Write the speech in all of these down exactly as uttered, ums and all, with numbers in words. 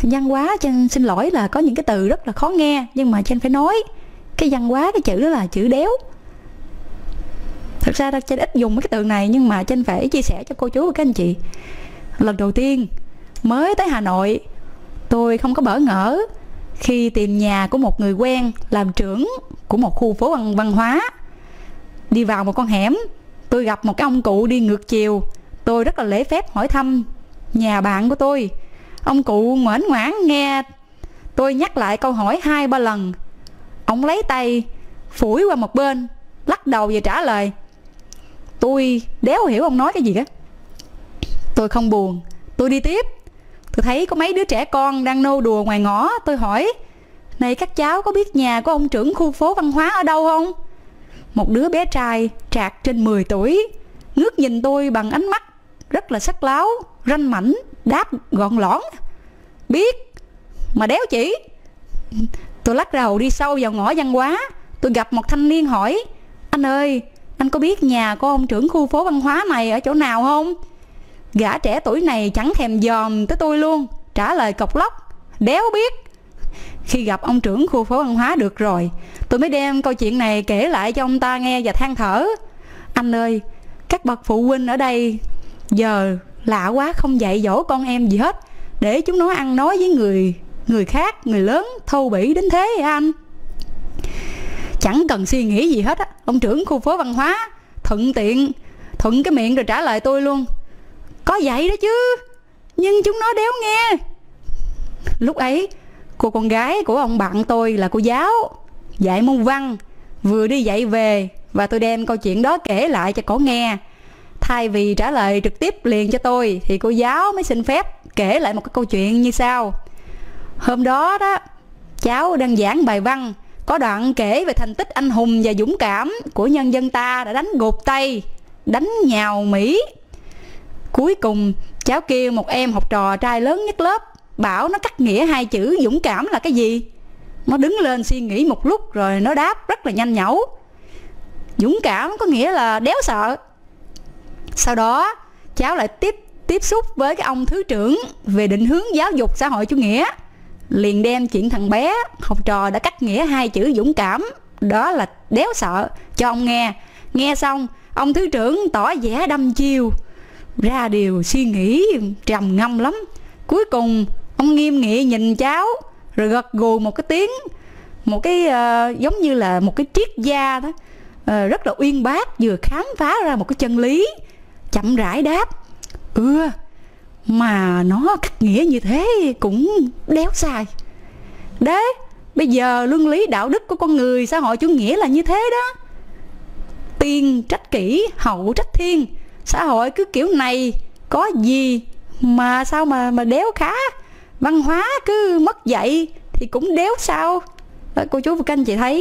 Văn hóa, Trang xin lỗi là có những cái từ rất là khó nghe, nhưng mà Trang phải nói cái văn hóa, cái chữ đó là chữ đéo. Thật ra Trang ít dùng mấy cái từ này, nhưng mà Trang phải chia sẻ cho cô chú và các anh chị. Lần đầu tiên mới tới Hà Nội, tôi không có bỡ ngỡ khi tìm nhà của một người quen làm trưởng của một khu phố văn, văn hóa. Đi vào một con hẻm, tôi gặp một cái ông cụ đi ngược chiều. Tôi rất là lễ phép hỏi thăm nhà bạn của tôi. Ông cụ ngoảnh ngoãn nghe tôi nhắc lại câu hỏi hai ba lần. Ông lấy tay phủi qua một bên, lắc đầu và trả lời. Tôi đéo hiểu ông nói cái gì á. Tôi không buồn, tôi đi tiếp. Tôi thấy có mấy đứa trẻ con đang nô đùa ngoài ngõ. Tôi hỏi, này các cháu có biết nhà của ông trưởng khu phố văn hóa ở đâu không? Một đứa bé trai trạc trên mười tuổi ngước nhìn tôi bằng ánh mắt rất là sắc láo, ranh mảnh, đáp gọn lõn. Biết, mà đéo chỉ. Tôi lắc đầu đi sâu vào ngõ văn hóa. Tôi gặp một thanh niên hỏi, anh ơi, anh có biết nhà của ông trưởng khu phố văn hóa này ở chỗ nào không? Gã trẻ tuổi này chẳng thèm dòm tới tôi luôn, trả lời cộc lốc, đéo biết. Khi gặp ông trưởng khu phố văn hóa được rồi, tôi mới đem câu chuyện này kể lại cho ông ta nghe và than thở. Anh ơi, các bậc phụ huynh ở đây giờ lạ quá, không dạy dỗ con em gì hết, để chúng nó ăn nói với người người khác, người lớn thô bỉ đến thế hả anh? Chẳng cần suy nghĩ gì hết á, ông trưởng khu phố văn hóa thuận tiện thuận cái miệng rồi trả lời tôi luôn, có vậy đó chứ, nhưng chúng nó đéo nghe. Lúc ấy cô con gái của ông bạn tôi là cô giáo dạy môn văn vừa đi dạy về, và tôi đem câu chuyện đó kể lại cho cổ nghe. Thay vì trả lời trực tiếp liền cho tôi thì cô giáo mới xin phép kể lại một cái câu chuyện như sau. Hôm đó đó, cháu đang giảng bài văn, có đoạn kể về thành tích anh hùng và dũng cảm của nhân dân ta đã đánh gục Tây, đánh nhào Mỹ. Cuối cùng cháu kêu một em học trò trai lớn nhất lớp, bảo nó cắt nghĩa hai chữ dũng cảm là cái gì. Nó đứng lên suy nghĩ một lúc rồi nó đáp rất là nhanh nhẩu, dũng cảm có nghĩa là đéo sợ. Sau đó cháu lại tiếp tiếp xúc với cái ông thứ trưởng về định hướng giáo dục xã hội chủ nghĩa, liền đem chuyện thằng bé học trò đã cắt nghĩa hai chữ dũng cảm đó là đéo sợ cho ông nghe. Nghe xong ông thứ trưởng tỏ vẻ đăm chiêu, ra điều suy nghĩ trầm ngâm lắm. Cuối cùng ông nghiêm nghị nhìn cháu rồi gật gù một cái tiếng, một cái uh, giống như là một cái triết gia đó, uh, rất là uyên bác, vừa khám phá ra một cái chân lý, chậm rãi đáp, ừ, mà nó cắt nghĩa như thế cũng đéo sai. Đấy, bây giờ luân lý đạo đức của con người xã hội chủ nghĩa là như thế đó. Tiên trách kỷ, hậu trách thiên. Xã hội cứ kiểu này có gì mà sao mà mà đéo khá. Văn hóa cứ mất dạy thì cũng đéo sao. Đó, cô chú và các anh chị thấy.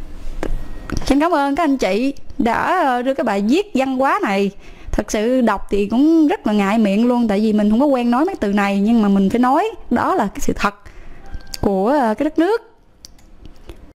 Xin cảm ơn các anh chị đã đưa cái bài viết văn hóa này. Thật sự đọc thì cũng rất là ngại miệng luôn, tại vì mình không có quen nói mấy từ này, nhưng mà mình phải nói đó là cái sự thật của cái đất nước.